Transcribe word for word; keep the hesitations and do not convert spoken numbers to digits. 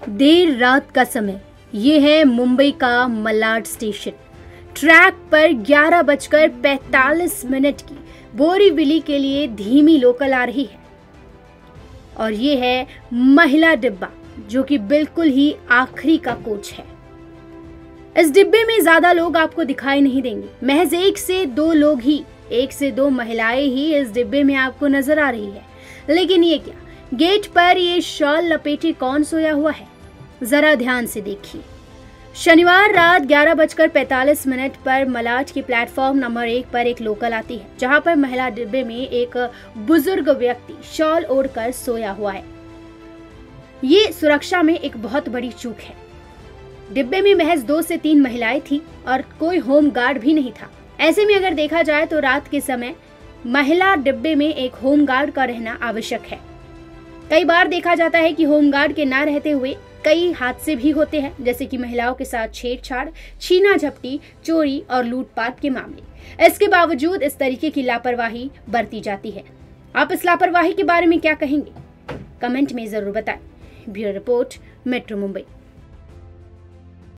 देर रात का समय, ये है मुंबई का मलाड स्टेशन। ट्रैक पर ग्यारह बजकर पैंतालीस मिनट की बोरीवली के लिए धीमी लोकल आ रही है और ये है महिला डिब्बा, जो कि बिल्कुल ही आखिरी का कोच है। इस डिब्बे में ज्यादा लोग आपको दिखाई नहीं देंगे, महज एक से दो लोग ही, एक से दो महिलाएं ही इस डिब्बे में आपको नजर आ रही है। लेकिन ये क्या, गेट पर ये शॉल लपेटे कौन सोया हुआ है, जरा ध्यान से देखिए। शनिवार रात ग्यारह बजकर पैंतालीस मिनट पर मलाड के प्लेटफॉर्म नंबर एक पर एक लोकल आती है, जहां पर महिला डिब्बे में एक बुजुर्ग व्यक्ति शॉल ओढ़कर सोया हुआ है। ये सुरक्षा में एक बहुत बड़ी चूक है। डिब्बे में महज दो से तीन महिलाएं थी और कोई होम गार्ड भी नहीं था। ऐसे में अगर देखा जाए तो रात के समय महिला डिब्बे में एक होम गार्ड का रहना आवश्यक है। कई बार देखा जाता है कि होम गार्ड के ना रहते हुए कई हादसे भी होते हैं, जैसे कि महिलाओं के साथ छेड़छाड़, छीना झपटी, चोरी और लूटपाट के मामले। इसके बावजूद इस तरीके की लापरवाही बरती जाती है। आप इस लापरवाही के बारे में क्या कहेंगे, कमेंट में जरूर बताएं। Bureau report, metro Mumbai.